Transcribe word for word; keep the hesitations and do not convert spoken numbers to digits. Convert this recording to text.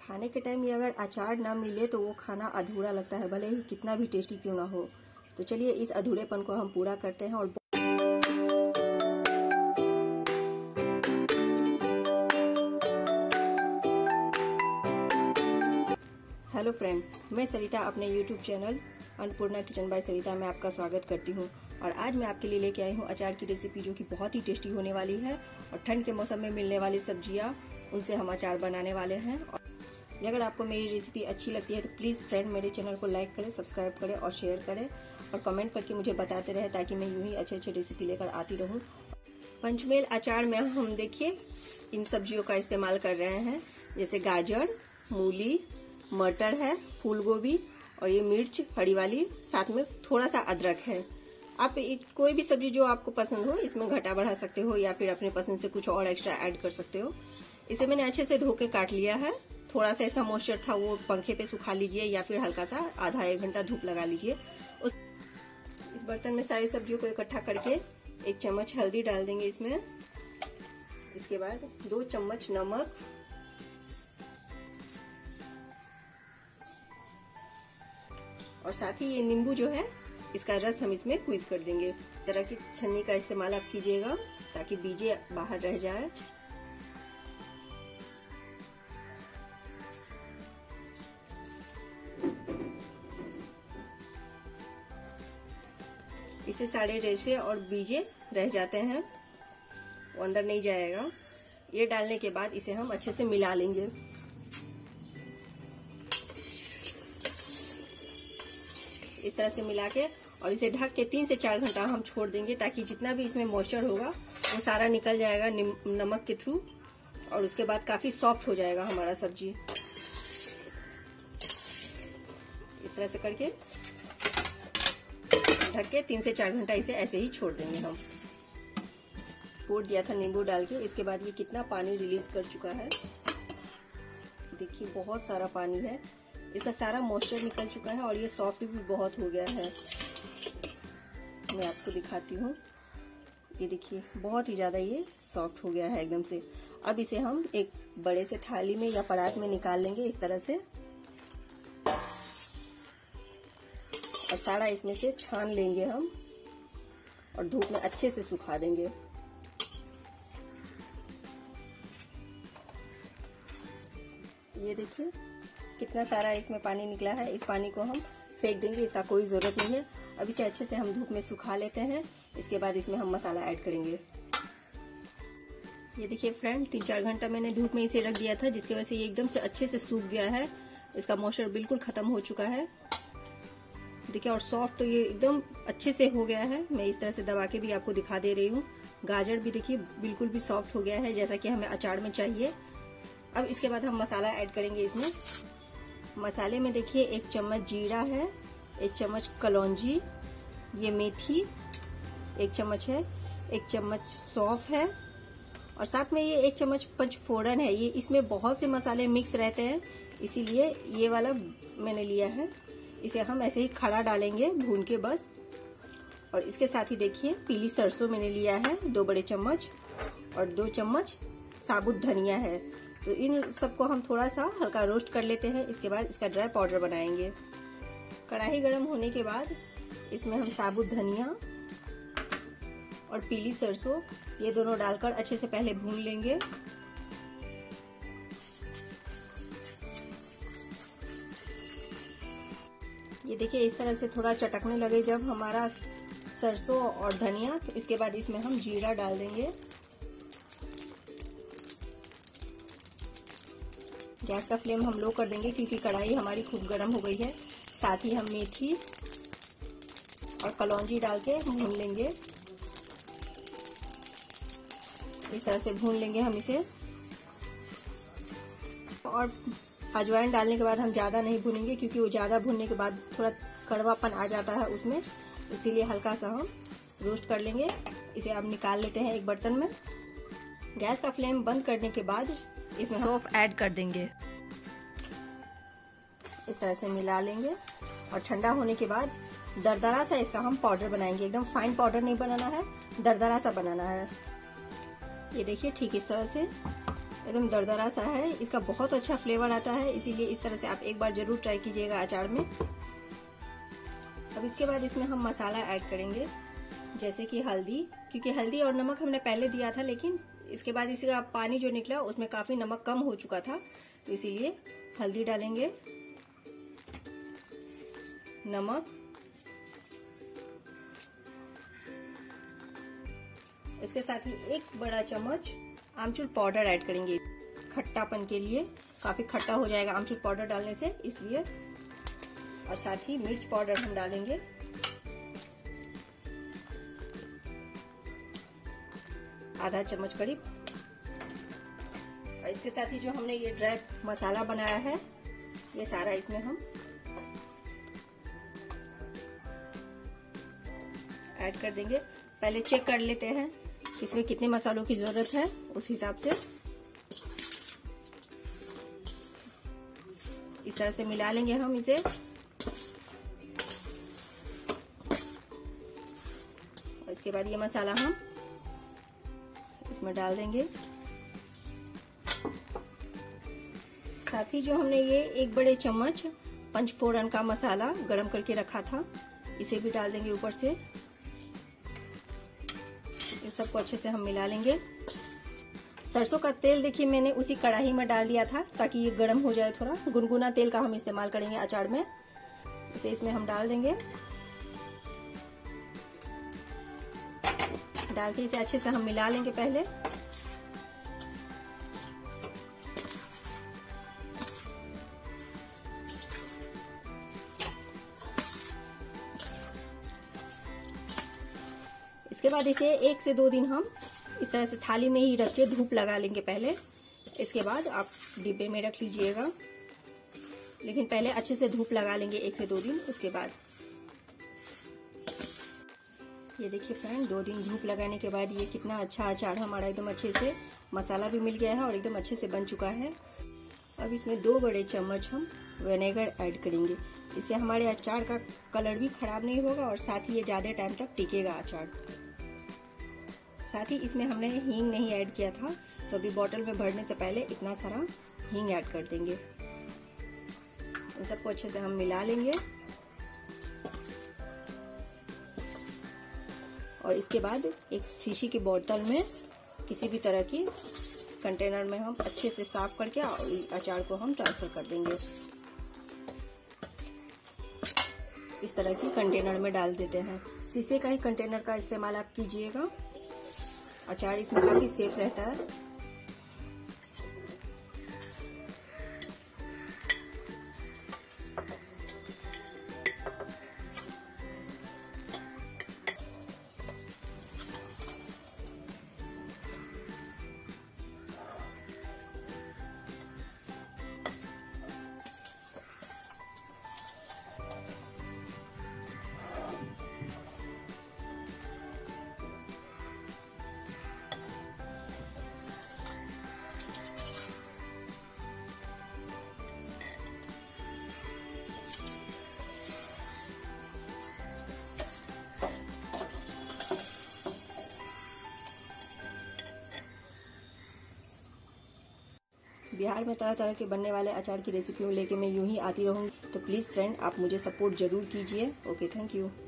खाने के टाइम ये अगर अचार ना मिले तो वो खाना अधूरा लगता है, भले ही कितना भी टेस्टी क्यों ना हो। तो चलिए इस अधूरेपन को हम पूरा करते हैं। और हेलो फ्रेंड, मैं सरिता अपने YouTube channel Annapurna kitchen by Sarita में आपका स्वागत करती हूँ। और आज मैं आपके लिए लेके आई हूँ अचार की रेसिपी, जो कि बहुत ही टेस्टी होने वाली है। और ठंड के मौसम में मिलने वाली सब्जियाँ, उनसे हम अचार बनाने वाले हैं। और अगर आपको मेरी रेसिपी अच्छी लगती है तो प्लीज़ फ्रेंड मेरे चैनल को लाइक करें, सब्सक्राइब करें और शेयर करें और कमेंट करके मुझे बताते रहे, ताकि मैं यूं ही अच्छे अच्छे रेसिपी लेकर आती रहूं। पंचमेल अचार में हम देखिए इन सब्जियों का इस्तेमाल कर रहे हैं, जैसे गाजर, मूली, मटर है, फूल गोभी और ये मिर्च हरी वाली, साथ में थोड़ा सा अदरक है। आप कोई भी सब्जी जो आपको पसंद हो इसमें घटा बढ़ा सकते हो, या फिर अपने पसंद से कुछ और एक्स्ट्रा ऐड कर सकते हो। इसे मैंने अच्छे से धो के काट लिया है। थोड़ा सा इसका मॉइस्चर था वो पंखे पे सुखा लीजिए, या फिर हल्का सा आधा एक घंटा धूप लगा लीजिए। उस इस बर्तन में सारी सब्जियों को इकट्ठा करके एक चम्मच हल्दी डाल देंगे इसमें। इसके बाद दो चम्मच नमक, और साथ ही ये नींबू जो है इसका रस हम इसमें क्वीज कर देंगे। इस तरह की छन्नी का इस्तेमाल आप कीजिएगा ताकि बीजे बाहर रह जाए। इससे सारे रेशे और बीजे रह जाते हैं, वो अंदर नहीं जाएगा। ये डालने के बाद इसे हम अच्छे से मिला लेंगे। इस तरह से मिला के और इसे ढक के तीन से चार घंटा हम छोड़ देंगे, ताकि जितना भी इसमें मॉइस्चर होगा वो सारा निकल जाएगा नमक के थ्रू, और उसके बाद काफी सॉफ्ट हो जाएगा हमारा सब्जी। इस तरह से करके ढक के तीन से चार घंटा इसे ऐसे ही छोड़ देंगे हम। पोड़ दिया था नींबू डाल के। इसके बाद ये कितना पानी रिलीज कर चुका है, देखिए बहुत सारा पानी है। इसका सारा मॉइस्चर निकल चुका है और ये सॉफ्ट भी बहुत हो गया है। मैं आपको दिखाती हूँ, ये देखिए बहुत ही ज्यादा ये सॉफ्ट हो गया है एकदम से। अब इसे हम एक बड़े से थाली में या परात में निकाल लेंगे इस तरह से, और सारा इसमें से छान लेंगे हम और धूप में अच्छे से सुखा देंगे। ये देखिए कितना सारा इसमें पानी निकला है। इस पानी को हम फेंक देंगे, इसका कोई जरूरत नहीं है। अब इसे अच्छे से हम धूप में सुखा लेते हैं। इसके बाद इसमें हम मसाला ऐड करेंगे। ये देखिए फ्रेंड, तीन चार घंटा मैंने धूप में इसे रख दिया था, जिसकी वजह से ये एकदम से अच्छे से सूख गया है। इसका मॉइस्चर बिल्कुल खत्म हो चुका है, देखिए। और सॉफ्ट तो ये एकदम अच्छे से हो गया है। मैं इस तरह से दबा के भी आपको दिखा दे रही हूँ। गाजर भी देखिए बिल्कुल भी सॉफ्ट हो गया है, जैसा कि हमें अचार में चाहिए। अब इसके बाद हम मसाला ऐड करेंगे इसमें। मसाले में देखिए एक चम्मच जीरा है, एक चम्मच कलौंजी, ये मेथी एक चम्मच है, एक चम्मच सौंफ है, और साथ में ये एक चम्मच पंचफोड़न है। ये इसमें बहुत से मसाले मिक्स रहते हैं, इसीलिए ये वाला मैंने लिया है। इसे हम ऐसे ही खड़ा डालेंगे भून के बस। और इसके साथ ही देखिए पीली सरसों मैंने लिया है दो बड़े चम्मच, और दो चम्मच साबुत धनिया है। तो इन सबको हम थोड़ा सा हल्का रोस्ट कर लेते हैं। इसके बाद इसका ड्राई पाउडर बनाएंगे। कढ़ाई गर्म होने के बाद इसमें हम साबुत धनिया और पीली सरसों ये दोनों डालकर अच्छे से पहले भून लेंगे। ये देखिए इस तरह से थोड़ा चटकने लगे जब हमारा सरसों और धनिया, तो इसके बाद इसमें हम जीरा डाल देंगे। गैस का फ्लेम हम लो कर देंगे, क्योंकि कढ़ाई हमारी खूब गर्म हो गई है। साथ ही हम मेथी और कलौंजी डाल के भून लेंगे। इस तरह से भून लेंगे हम इसे। और अजवाइन डालने के बाद हम ज्यादा नहीं भूनेंगे, क्योंकि वो ज्यादा भूनने के बाद थोड़ा कड़वापन आ जाता है उसमें, इसीलिए हल्का सा हम रोस्ट कर लेंगे। इसे अब निकाल लेते हैं एक बर्तन में। गैस का फ्लेम बंद करने के बाद इसमें सौंफ ऐड कर देंगे। इस तरह से मिला लेंगे और ठंडा होने के बाद दरदरा सा इसका हम पाउडर बनाएंगे। एकदम फाइन पाउडर नहीं बनाना है, दरदरा सा बनाना है। ये देखिए ठीक इस तरह से। एकदम दरदरा सा है। इसका बहुत अच्छा फ्लेवर आता है, इसीलिए इस तरह से आप एक बार जरूर ट्राई कीजिएगा अचार में। अब इसके बाद इसमें हम मसाला ऐड करेंगे, जैसे कि हल्दी, क्योंकि हल्दी और नमक हमने पहले दिया था, लेकिन इसके बाद इसका पानी जो निकला उसमें काफी नमक कम हो चुका था, तो इसीलिए हल्दी डालेंगे, नमक, इसके साथ ही एक बड़ा चम्मच आमचूर पाउडर ऐड करेंगे खट्टापन के लिए। काफी खट्टा हो जाएगा आमचूर पाउडर डालने से, इसलिए। और साथ ही मिर्च पाउडर हम डालेंगे, आधा चम्मच करीब। और इसके साथ ही जो हमने ये ड्राई मसाला बनाया है, ये सारा इसमें हम ऐड कर देंगे। पहले चेक कर लेते हैं इसमें कितने मसालों की जरूरत है, उस हिसाब से इस तरह से मिला लेंगे हम इसे। और इसके बाद ये मसाला हम इसमें डाल देंगे। साथ ही जो हमने ये एक बड़े चम्मच पंचफोरन का मसाला गरम करके रखा था, इसे भी डाल देंगे ऊपर से। इस सबको अच्छे से हम मिला लेंगे। सरसों का तेल देखिए मैंने उसी कढ़ाई में डाल दिया था, ताकि ये गर्म हो जाए। थोड़ा गुनगुना तेल का हम इस्तेमाल करेंगे अचार में। इसे इसमें हम डाल देंगे, डाल के इसे अच्छे से हम मिला लेंगे पहले। इसके बाद इसे एक से दो दिन हम इस तरह से थाली में ही रख के धूप लगा लेंगे पहले। इसके बाद आप डिब्बे में रख लीजिएगा, लेकिन पहले अच्छे से धूप लगा लेंगे एक से दो दिन। उसके बाद ये देखिए फ्रेंड, दो दिन धूप लगाने के बाद ये कितना अच्छा अचार हमारा एकदम अच्छे से मसाला भी मिल गया है और एकदम अच्छे से बन चुका है। अब इसमें दो बड़े चम्मच हम विनेगर ऐड करेंगे। इससे हमारे अचार का कलर भी खराब नहीं होगा और साथ ही ये ज्यादा टाइम तक टिकेगा अचार। साथ ही इसमें हमने हींग नहीं ऐड किया था, तो अभी बोतल में भरने से पहले इतना सारा हींग ऐड कर देंगे। इन सबको अच्छे से हम मिला लेंगे और इसके बाद एक शीशी की बोतल में किसी भी तरह की कंटेनर में हम अच्छे से साफ करके अचार को हम ट्रांसफर कर देंगे। इस तरह की कंटेनर में डाल देते हैं। शीशे का ही कंटेनर का इस्तेमाल आप कीजिएगा, अचार इसमें काफी सेफ रहता है। बिहार में तरह तरह के बनने वाले अचार की रेसिपी लेके मैं यूं ही आती रहूंगी, तो प्लीज फ्रेंड आप मुझे सपोर्ट जरूर कीजिए। Okay, thank you.